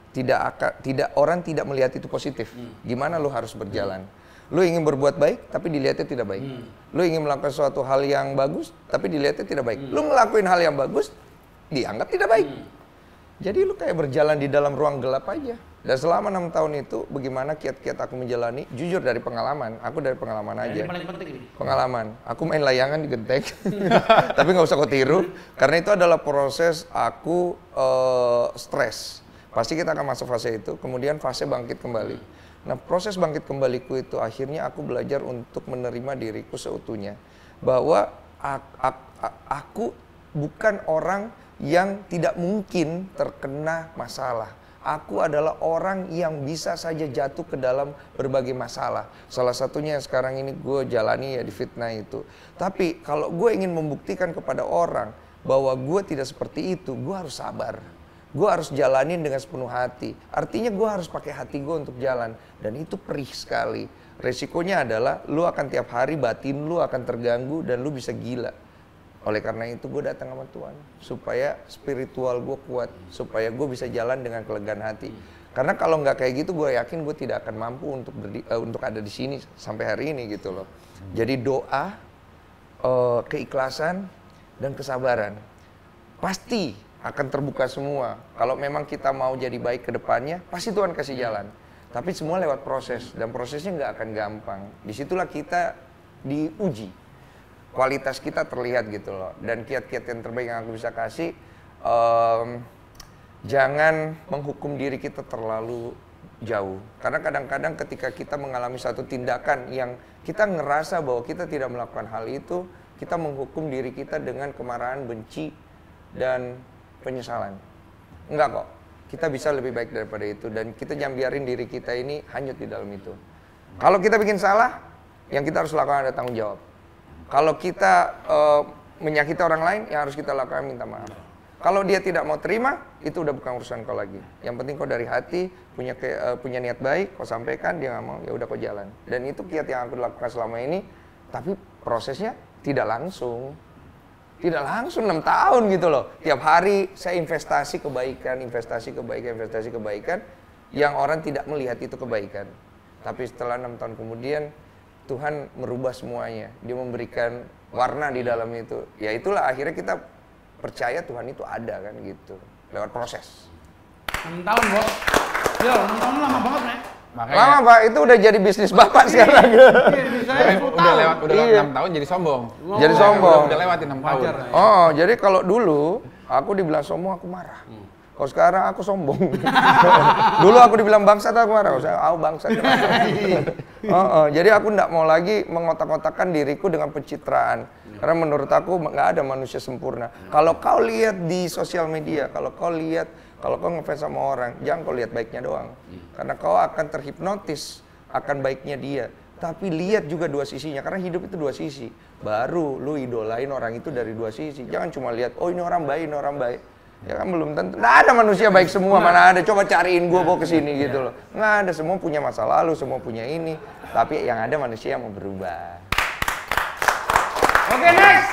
orang tidak melihat itu positif. Gimana lo harus berjalan? Lo ingin berbuat baik tapi dilihatnya tidak baik. Lo ingin melakukan suatu hal yang bagus tapi dilihatnya tidak baik. Lo ngelakuin hal yang bagus dianggap tidak baik. Jadi lo kayak berjalan di dalam ruang gelap aja. Dan selama 6 tahun itu, bagaimana kiat-kiat aku menjalani, jujur dari pengalaman, aku dari pengalaman aja. Yang paling penting ini. Pengalaman, aku main layangan di genteng, tapi nggak usah kau tiru, karena itu adalah proses aku stres. Pasti kita akan masuk fase itu, kemudian fase bangkit kembali. Nah, proses bangkit kembaliku itu akhirnya aku belajar untuk menerima diriku seutuhnya. Bahwa aku bukan orang yang tidak mungkin terkena masalah. Aku adalah orang yang bisa saja jatuh ke dalam berbagai masalah. Salah satunya yang sekarang ini gue jalani ya di fitnah itu. Tapi kalau gue ingin membuktikan kepada orang bahwa gue tidak seperti itu, gue harus sabar. gue harus jalanin dengan sepenuh hati. Artinya gue harus pakai hati gue untuk jalan. Dan itu perih sekali. Resikonya adalah lu akan tiap hari batin lu akan terganggu dan lu bisa gila. Oleh karena itu gue datang sama Tuhan. Supaya spiritual gue kuat. Supaya gue bisa jalan dengan kelegaan hati. Karena kalau nggak kayak gitu gue yakin gue tidak akan mampu untuk ada di sini sampai hari ini gitu loh. Jadi doa, keikhlasan, dan kesabaran. Pasti akan terbuka semua. Kalau memang kita mau jadi baik ke depannya, pasti Tuhan kasih jalan. Tapi semua lewat proses, dan prosesnya nggak akan gampang. Disitulah kita diuji. Kualitas kita terlihat gitu loh. Dan kiat-kiat yang terbaik yang aku bisa kasih, jangan menghukum diri kita terlalu jauh. Karena kadang-kadang ketika kita mengalami satu tindakan yang kita ngerasa bahwa kita tidak melakukan hal itu, kita menghukum diri kita dengan kemarahan, benci, dan penyesalan. Enggak kok. Kita bisa lebih baik daripada itu. Dan kita jangan biarin diri kita ini hanyut di dalam itu. Kalau kita bikin salah, yang kita harus lakukan ada tanggung jawab. Kalau kita menyakiti orang lain, yang harus kita lakukan minta maaf. Kalau dia tidak mau terima, itu udah bukan urusan kau lagi. Yang penting kau dari hati, punya niat baik, kau sampaikan, dia nggak mau, ya udah kau jalan. Dan itu kiat yang aku lakukan selama ini, tapi prosesnya tidak langsung. Tidak langsung 6 tahun gitu loh. Tiap hari saya investasi kebaikan, yang orang tidak melihat itu kebaikan. Tapi setelah 6 tahun kemudian, Tuhan merubah semuanya. Dia memberikan warna di dalam itu. Ya itulah akhirnya kita percaya Tuhan itu ada kan gitu. Lewat proses. 6 tahun, Bos. Ya, 6 tahun lama banget, Nek. Makanya, lama Pak, itu udah jadi bisnis Bapak sekarang. udah lewat 6 tahun jadi sombong. Jadi sombong. Udah lewatin 6 tahun. Oh, jadi kalau dulu aku dibilang sombong aku marah. Kalau sekarang aku sombong. Dulu aku dibilang bangsat aku marah. Aku bangsat. Jadi aku enggak mau lagi mengotak-otakkan diriku dengan pencitraan. Karena menurut aku nggak ada manusia sempurna. Kalau kau lihat di sosial media, kalau kau ngefans sama orang, jangan kau lihat baiknya doang. Karena kau akan terhipnotis akan baiknya dia. Tapi lihat juga dua sisinya, karena hidup itu dua sisi. Baru lu idolain orang itu dari dua sisi. Jangan cuma lihat, oh ini orang baik, ini orang baik. Ya kan belum tentu. Nggak ada manusia baik semua, mana ada. Coba cariin gue bawa ke sini gitu loh. Nggak ada, semua punya masa lalu, semua punya ini. Tapi yang ada manusia yang mau berubah. Oke, next.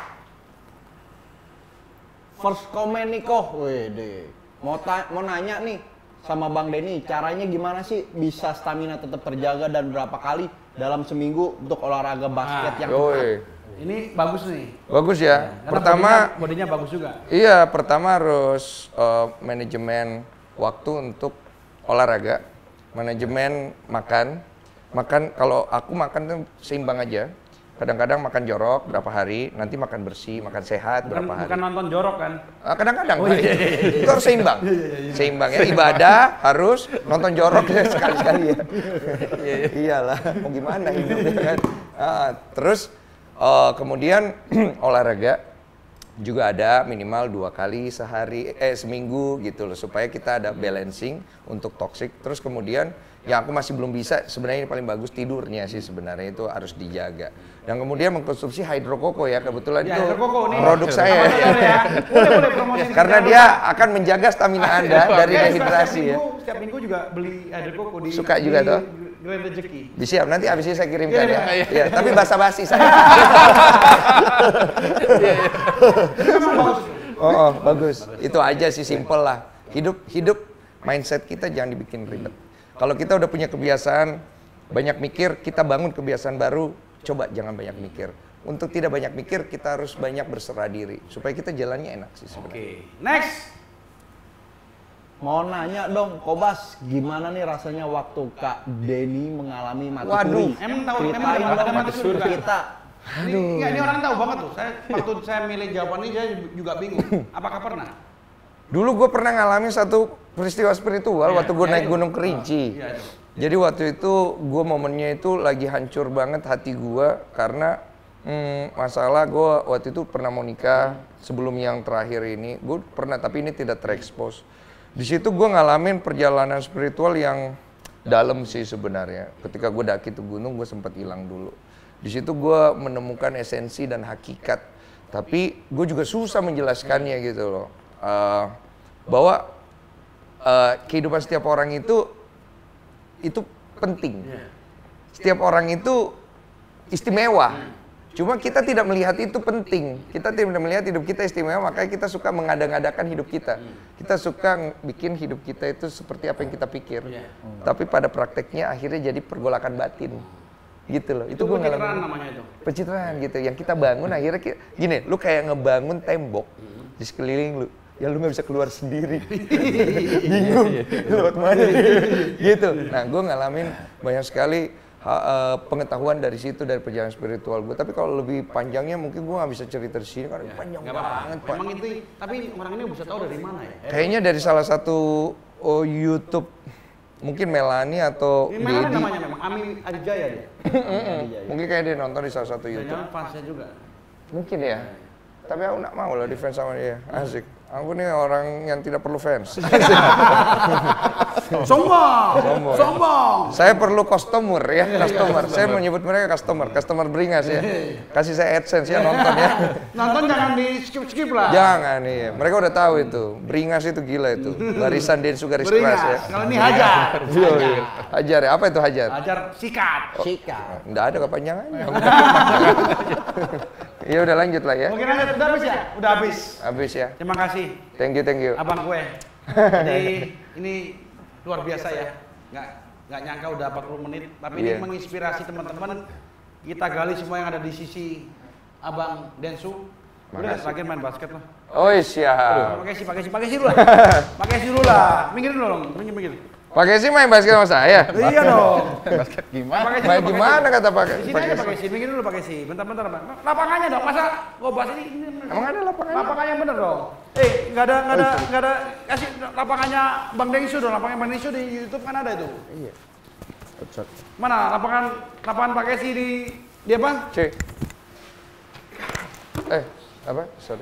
First comment nih kok, wede. Mau nanya nih sama Bang Denny, caranya gimana sih bisa stamina tetap terjaga dan berapa kali dalam seminggu untuk olahraga basket yang ketat? Ini bagus nih. Bagus ya. Pertama bodinya bagus juga. Iya, pertama harus manajemen waktu untuk olahraga, manajemen makan. Kalau aku makan tuh seimbang aja. Kadang-kadang makan jorok berapa hari, nanti makan bersih, makan sehat berapa hari. Bukan nonton jorok kan? Kadang-kadang. Itu harus seimbang. Seimbang ya, ibadah harus nonton jorok sekali-sekali ya. Iyalah, mau gimana hidupnya kan. Terus kemudian olahraga juga ada minimal 2 kali seminggu gitu loh, supaya kita ada balancing untuk toxic. Terus kemudian yang aku masih belum bisa, sebenarnya ini paling bagus tidurnya sih, sebenarnya itu harus dijaga. Dan kemudian mengkonsumsi hydrokoko ya, kebetulan itu produk saya. Boleh promosiin. Karena dia akan menjaga stamina Anda dari dehidrasi ya. Setiap minggu juga beli hydrokoko di Suka juga toh? Grand Rezeki. Siap, nanti abis ini saya kirimkan ya. Iya, tapi basa-basi saya. Bagus. Itu aja sih, simple lah. Hidup mindset kita jangan dibikin ribet. Kalau kita udah punya kebiasaan banyak mikir, kita bangun kebiasaan baru, coba jangan banyak mikir. Untuk tidak banyak mikir, kita harus banyak berserah diri supaya kita jalannya enak sih sebenarnya. Oke, next. Mau nanya dong, Kobas, gimana nih rasanya waktu Kak Denny mengalami mati Waduh, suri? Emang tahu Ceritain ada dong mati suri kita. Ini orang tahu banget tuh. Waktu saya milih jawaban ini, saya juga bingung. Apakah pernah? Dulu gue pernah ngalamin satu peristiwa spiritual waktu gue naik Gunung Kerinci. Jadi waktu itu gue momennya itu lagi hancur banget hati gue karena masalah gue waktu itu pernah mau nikah sebelum yang terakhir ini. Gue pernah, tapi ini tidak terekspos. Di situ gue ngalamin perjalanan spiritual yang dalam sih sebenarnya. Ketika gue daki tuh gunung, gue sempat hilang dulu. Di situ gue menemukan esensi dan hakikat. Tapi gue juga susah menjelaskannya gitu loh. bahwa kehidupan setiap orang itu penting. Setiap orang itu istimewa. Cuma kita tidak melihat itu penting. Kita tidak melihat hidup kita istimewa, makanya kita suka mengada-ngadakan hidup kita. Kita suka bikin hidup kita itu seperti apa yang kita pikir. Tapi pada prakteknya akhirnya jadi pergolakan batin. Gitu loh. Itu gue pencitraan namanya itu. Pencitraan gitu. Yang kita bangun akhirnya gini, lu kayak ngebangun tembok di sekeliling lu. Ya lu nggak bisa keluar sendiri. Bingung. Lewat mana gitu. Nah, gue ngalamin banyak sekali pengetahuan dari situ, dari perjalanan spiritual gue. Tapi kalau lebih panjangnya mungkin gue nggak bisa cerita di sini karena panjang banget, Pak. Emang itu, tapi orang ini bisa tahu dari mana ya? Kayaknya dari salah satu YouTube, mungkin Melani atau Ini mana Dedi. namanya memang? Amin Adijaya dia. Mungkin kayak dia nonton di salah satu YouTube. Jangan fansnya juga. Mungkin ya. Tapi aku nggak mau lah di fans sama dia. Asik. Aku nih orang yang tidak perlu fans. Sombong. Saya perlu customer ya, customer. Saya menyebut mereka customer beringas ya. Kasih saya AdSense ya, nonton ya. Nonton jangan di skip lah. Jangan nih, mereka udah tahu itu. Beringas itu gila itu. Barisan Densu garis keras ya. Kalau ini hajar. Hajar ya, apa itu hajar? Hajar sikat. Sikat. Nggak ada kepanjangannya. Ya udah lanjut lah ya. Oke lanjut, udah habis ya? Udah habis. Habis ya. Terima kasih. Thank you. Abang gue. Jadi ini luar biasa ya. Nggak nyangka udah 40 menit, tapi ini menginspirasi teman-teman. Kita gali semua yang ada di sisi Abang Densu. Udah terakhir main basket lah. Oh siap. Pakai dulu lah. Pakai dulu lah. Minggir dulu dong. Minggir. Pakai sih main basket sama saya. Iya dong. Basket gimana? Main gimana kata pakai? Sini aja pakai sih. Minggir dulu pakai sih. Bentar. Lapangannya dong. Masa gua bahas ini? Emang ada lapangan? Lapangan yang bener dong. Nggak ada. Kasih lapangannya Bang Densu dong. Lapangan Bang Densu di YouTube kan ada itu. Iya. Mana lapangan pakai sih di apa? C. Apa? Sorry.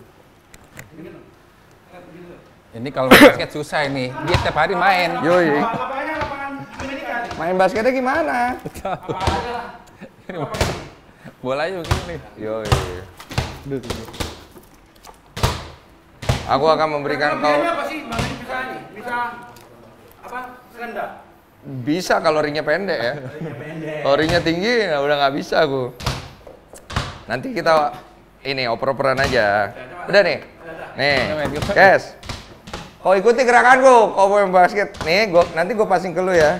Ini kalau basket susah ini. Dia tiap hari main. Yoi. Lapangannya lapangan Amerika. Main basketnya gimana? Bolanya begini. Yoi. Aku akan memberikan kau. Apa sih? Bang Densu bisa ini? Bisa apa? Serenda. Bisa kalau ringnya pendek ya. Kalau ringnya tinggi, udah nggak bisa aku. Nanti kita ini oper-operan aja. Udah nih. Nih, guys. Kau ikuti gerakanku, kau main basket. Nih, nanti gue passing ke lu ya.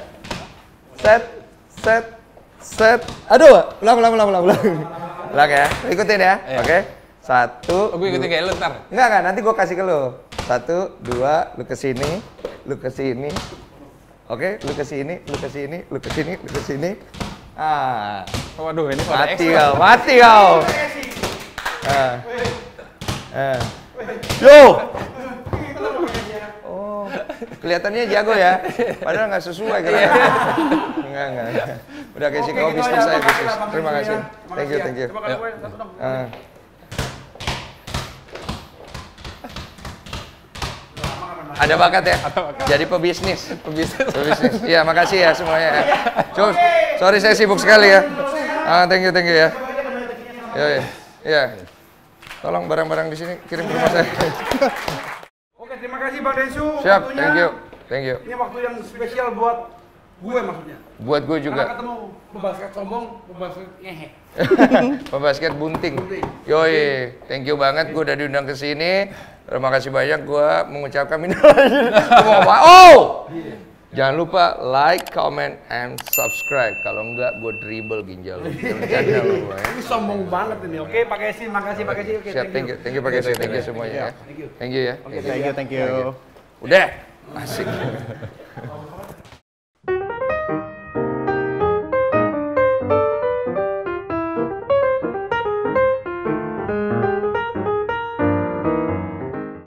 Set. Aduh, ulang. Ulang ya. Ikutin ya. Oke. 1. Oh, gue ikutin kayak lu ntar. Enggak, nanti gue kasih ke lu. 1, 2, lu ke sini, lu ke sini. Oke, lu ke sini, lu ke sini, lu ke sini, lu ke sini. Waduh, ini pada Mati kau. Yo. Oh, kelihatannya jago ya. Padahal nggak sesuai kayaknya. Enggak. Udah kasih kau bisnis saya bisnis. Terima kasih. Thank you. Ada bakat ya? Jadi pebisnis. Iya, makasih ya semuanya ya. Sorry saya sibuk sekali ya. Thank you ya. Iya. Tolong barang-barang di sini kirim ke rumah saya. Oke, terima kasih Bang Densu. Siap, waktunya. thank you. Ini waktu yang spesial buat gue maksudnya. Buat gue juga. Karena ketemu pebasket sombong, pebasket ngehe. Pebasket bunting. Yoi, thank you banget gue udah diundang ke sini. Terima kasih banyak gue mengucapkan jangan lupa like, comment, and subscribe. Kalau enggak, gue dribble ginjal lu. Ini sombong banget ini. Oke, Pak Kesi, makasih Pak Kesi. Oke, siap, thank you Pak Kesi, thank you semuanya ya. Thank you ya. Thank you. Udah, asik.